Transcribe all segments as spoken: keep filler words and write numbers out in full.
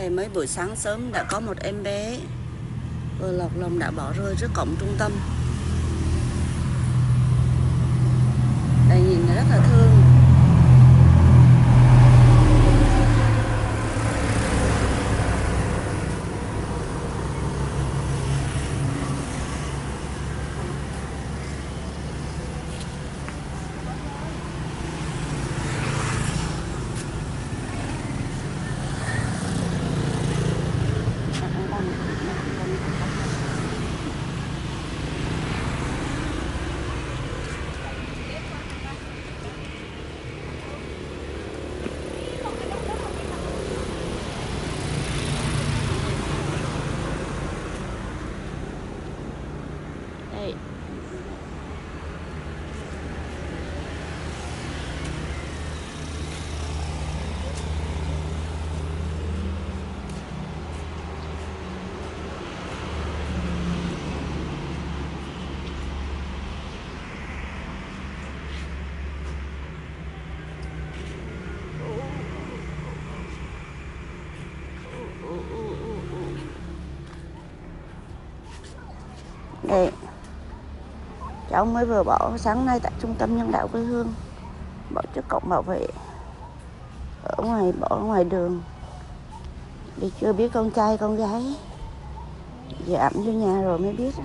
Đây mới buổi sáng sớm đã có một em bé vừa lọt lòng đã bỏ rơi trước cổng trung tâm. Đây nhìn rất là thương. Đây. Đây. Cháu mới vừa bỏ sáng nay tại trung tâm nhân đạo quê hương, bỏ trước cổng bảo vệ ở ngoài, bỏ ở ngoài đường. Đi chưa biết con trai con gái, giảm vô nhà rồi mới biết.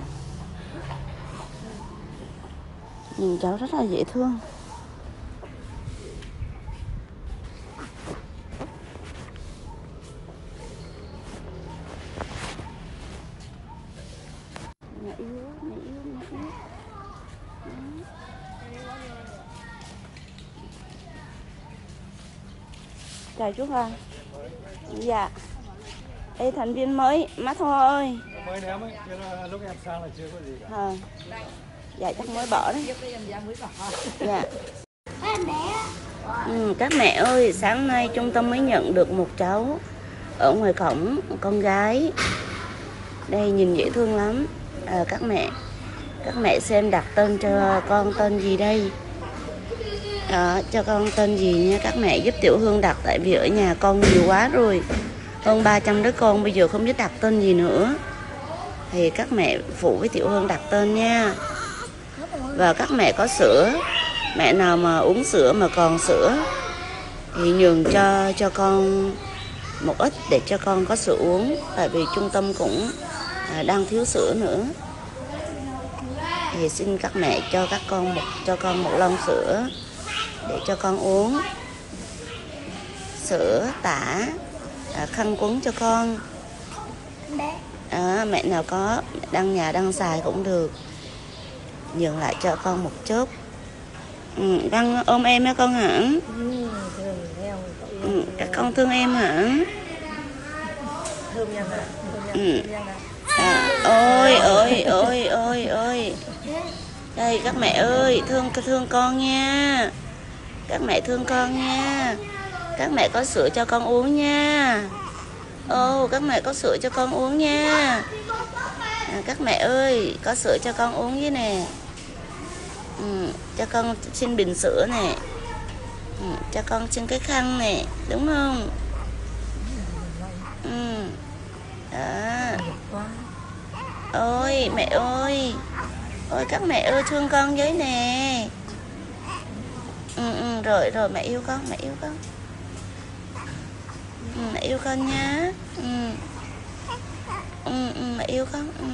Nhìn cháu rất là dễ thương. Mẹ yêu, mẹ yêu, mẹ yêu. Chào chú Hoàng. Dạ. Đây thành viên mới, má thôi. Mới ném ấy, lúc em sang là chưa có gì cả. À. Dạ chắc mới bỏ đấy. Dạ. Ừ, các mẹ ơi, sáng nay trung tâm mới nhận được một cháu ở ngoài cổng, con gái. Đây nhìn dễ thương lắm. À, các mẹ, các mẹ xem đặt tên cho con tên gì đây? Đó, cho con tên gì nha các mẹ, giúp Tiểu Hương đặt, tại vì ở nhà con nhiều quá rồi, hơn ba trăm đứa con, bây giờ không biết đặt tên gì nữa, thì các mẹ phụ với Tiểu Hương đặt tên nha. Và các mẹ có sữa, mẹ nào mà uống sữa mà còn sữa thì nhường cho cho con một ít để cho con có sữa uống, tại vì trung tâm cũng đang thiếu sữa nữa. Thì xin các mẹ cho các con một cho con một lon sữa để cho con uống. Sữa, tã, à, khăn quấn cho con. À, mẹ nào có đang nhà đang xài cũng được, nhường lại cho con một chút. Ừ, đang ôm em á con hả? Ừ, các con thương em hả? Ừ. À, ôi ôi ôi ôi ôi. Đây các mẹ ơi, thương thương con nha. Các mẹ thương con nha. Các mẹ có sữa cho con uống nha. Ô, các mẹ có sữa cho con uống nha. À, các mẹ ơi, có sữa cho con uống với nè. Ừ, cho con xin bình sữa nè. Ừ, cho con xin cái khăn nè, đúng không? Ừ. Đó. Ôi mẹ ơi, ôi các mẹ ơi thương con với nè. Ừ, ừ, rồi rồi mẹ yêu con, mẹ yêu con. Ừ, mẹ yêu con nhá. Ừ. Ừ, ừ, mẹ yêu con. Ừ.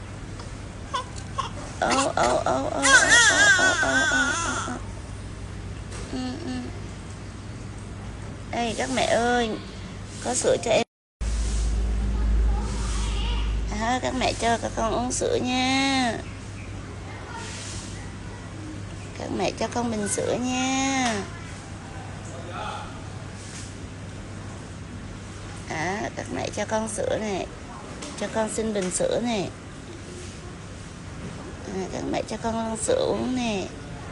Ô ô ô ô ô ô ô ô. Ừ, ừ. Đây các mẹ ơi, có sữa cho em. À, các mẹ cho các con uống sữa nha. Các mẹ cho con bình sữa nha. À, các mẹ cho con sữa này, cho con xin bình sữa nè. À, các mẹ cho con sữa uống nè.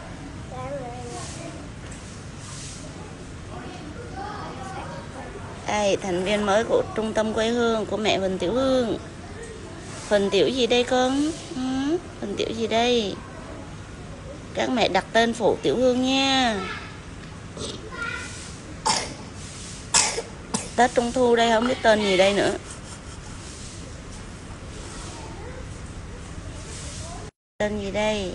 Đây thành viên mới của trung tâm quê hương của mẹ Huynh Tieu Huong. Huynh Tieu gì đây con? Ừ, Huynh Tieu gì đây? Các mẹ đặt tên phụ Tieu Huong nha. Tết Trung Thu đây không biết tên gì đây nữa. Tên gì đây?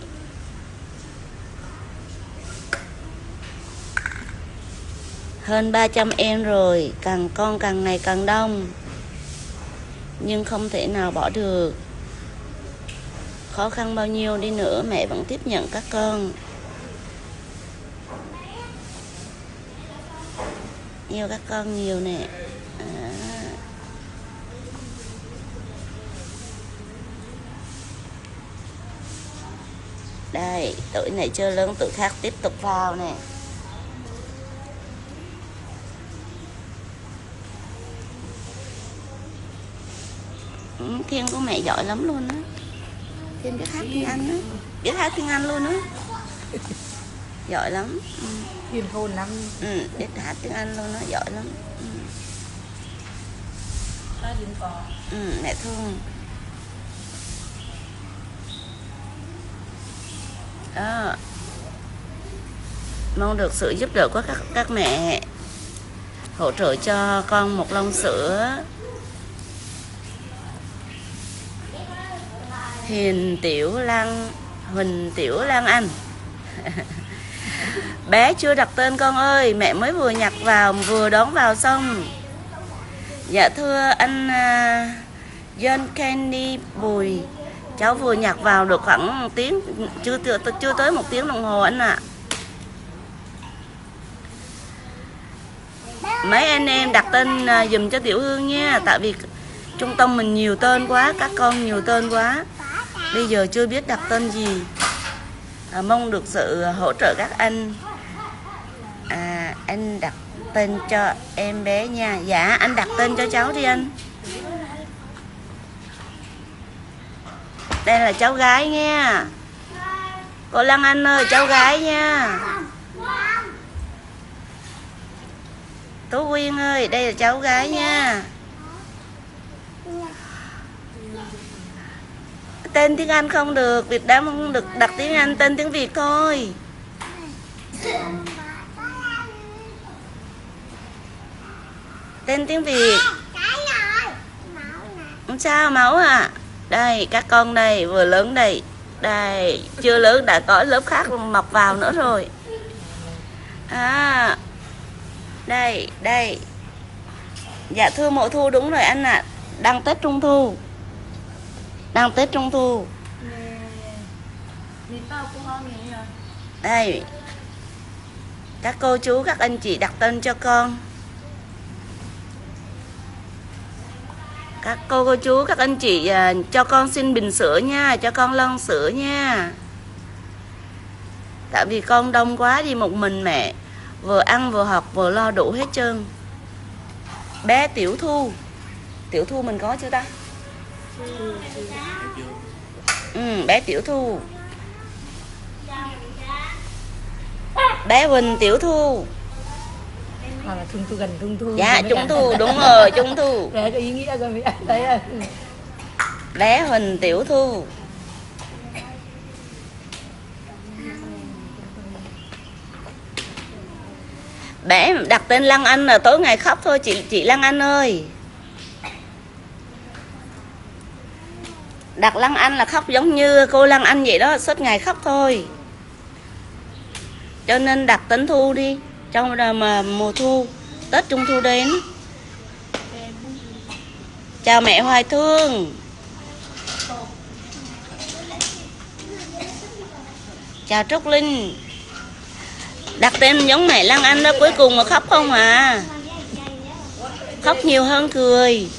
Hơn ba trăm em rồi, càng con càng ngày càng đông. Nhưng không thể nào bỏ được. Khó khăn bao nhiêu đi nữa mẹ vẫn tiếp nhận các con. Yêu các con nhiều nè. À. Đây, tụi này chưa lớn, tụi khác tiếp tục vào nè. Ừ, Thiên của mẹ giỏi lắm luôn á. Thiên biết hát tiếng Anh á, biết hát tiếng Anh luôn á. Giỏi lắm. Ừ. Thiên khôn lắm. Ừ, biết hát tiếng Anh luôn á, giỏi lắm. Ừ. Ừ, mẹ thương. Đó. Mong được sự giúp đỡ của các các mẹ hỗ trợ cho con một lon sữa. Hiền Tiểu Lan, Huỳnh Tiểu Lan Anh. Bé chưa đặt tên con ơi, mẹ mới vừa nhặt vào, vừa đón vào xong. Dạ thưa anh uh, John Candy Bùi, cháu vừa nhặt vào được khoảng một tiếng, chưa chưa tới một tiếng đồng hồ anh ạ. À. Mấy anh em đặt tên uh, dùm cho Tiểu Hương nha, tại vì trung tâm mình nhiều tên quá, các con nhiều tên quá. Bây giờ chưa biết đặt tên gì. À, mong được sự hỗ trợ các anh. À, anh đặt tên cho em bé nha. Dạ, anh đặt tên cho cháu đi anh. Đây là cháu gái nha. Cô Lan Anh ơi, cháu gái nha. Tú Quyên ơi, đây là cháu gái nha. Tên tiếng Anh không được, Việt Nam không được đặt tiếng Anh, tên tiếng Việt thôi. Tên tiếng Việt. Không sao, Máu à. Đây, các con đây, vừa lớn đây. Đây, chưa lớn đã có lớp khác mọc vào nữa rồi. À, đây, đây. Dạ thưa Mộ Thu, đúng rồi anh ạ. À. Đang Tết Trung Thu. Đang Tết Trung Thu. Đây. Các cô chú, các anh chị đặt tên cho con. Các cô cô chú, các anh chị cho con xin bình sữa nha, cho con lon sữa nha. Tại vì con đông quá, đi một mình mẹ, vừa ăn vừa học vừa lo đủ hết trơn. Bé Tiểu Thu. Tiểu Thu mình có chưa ta? Ừ, bé Tiểu Thu. Bé Huỳnh Tiểu Thu. Hoặc là Trung Thu, gần Trung Thu. Dạ, Trung Thu, đúng rồi, Trung Thu. Đấy, có ý nghĩa rồi mẹ. Đấy. Bé Huỳnh Tiểu Thu. Bé đặt tên Lan Anh là tối ngày khóc thôi chị chị Lan Anh ơi. Đặt Lan Anh là khóc giống như cô Lan Anh vậy đó, suốt ngày khóc thôi. Cho nên đặt tên Thu đi, trong mà mùa thu, Tết Trung Thu đến. Chào mẹ Hoài Thương. Chào Trúc Linh. Đặt tên giống mẹ Lan Anh đó, cuối cùng mà khóc không à. Khóc nhiều hơn cười.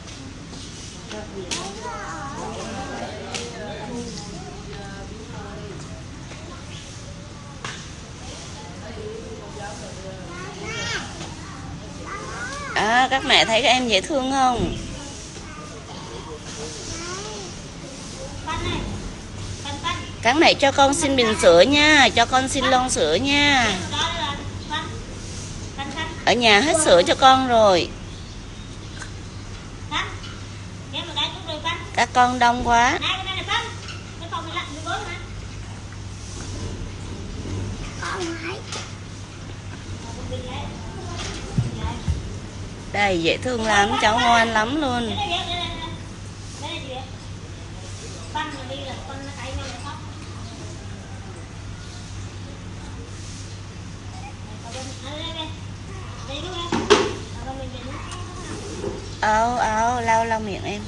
À, các mẹ thấy các em dễ thương không? Các mẹ cho con xin bình sữa nha, cho con xin lon sữa nha. Ở nhà hết sữa cho con rồi. Các con đông quá. Đây dễ thương lắm, cháu ngoan lắm luôn. Áo áo lau lau miệng em.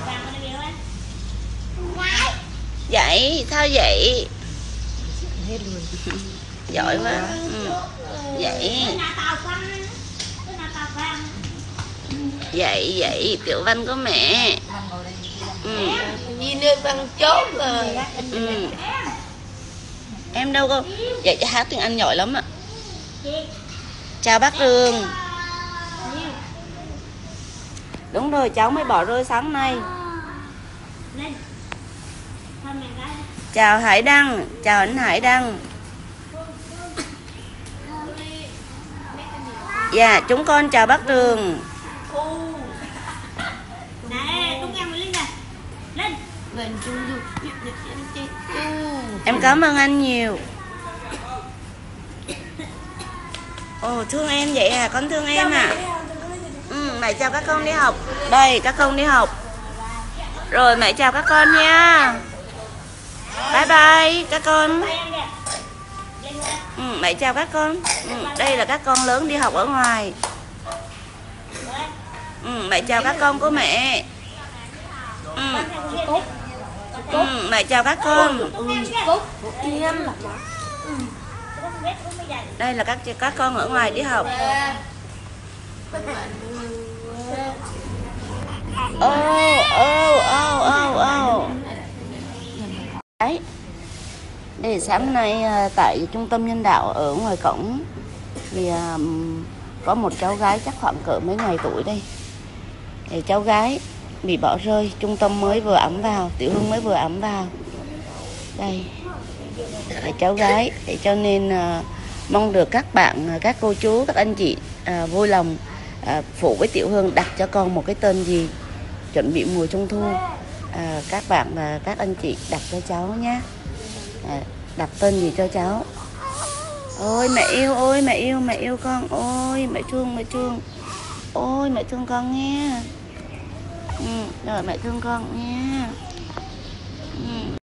Vậy sao vậy? Hết luôn. Giỏi quá. Ừ. Vậy. Vậy vậy Tiểu Văn của mẹ. Ừ. Nhìn lên bằng chốt rồi. Ừ. Em đâu có dạy cho hát tiếng Anh giỏi lắm ạ. Chào bác Đường. Đúng rồi, cháu mới bỏ rơi sáng nay. Chào Hải Đăng, chào anh Hải Đăng. Dạ, chúng con chào bác Đường. Em cảm ơn anh nhiều. Ồ, thương em vậy à, con thương em à. Ừ, mẹ chào các con đi học. Đây, các con đi học. Rồi, mẹ chào các con nha. Bye bye các con. Ừ, mẹ chào các con. Ừ, đây là các con lớn đi học ở ngoài. Ừ, mẹ chào các con của mẹ. Ừ. Ừ, mẹ chào các con. Đây là các các con ở ngoài đi học. Ô ô ô ô ô. Đấy. Đây sáng nay tại trung tâm nhân đạo ở ngoài cổng thì có một cháu gái chắc khoảng cỡ mấy ngày tuổi đây. Thì cháu gái bị bỏ rơi, trung tâm mới vừa ẵm vào, Tiểu Hương mới vừa ẵm vào. Đây. Để cháu gái, để cho nên uh, mong được các bạn, các cô chú, các anh chị uh, vui lòng uh, phụ với Tiểu Hương đặt cho con một cái tên gì, chuẩn bị mùa trung thu. Uh, các bạn và uh, các anh chị đặt cho cháu nhé. Uh, đặt tên gì cho cháu. Ôi mẹ yêu, ôi mẹ yêu, mẹ yêu con, ôi mẹ thương, mẹ thương, ôi mẹ thương con nghe. Ừ, rồi mẹ thương con nghe.